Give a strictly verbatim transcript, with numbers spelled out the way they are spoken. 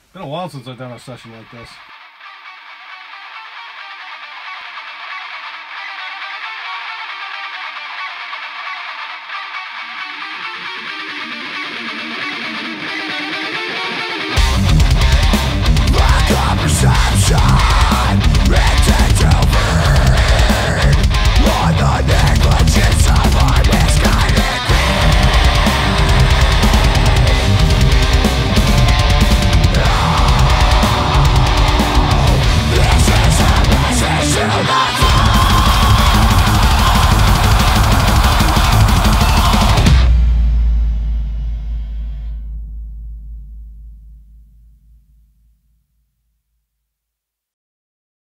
Been a while since I've done a session like this. Lack of perception.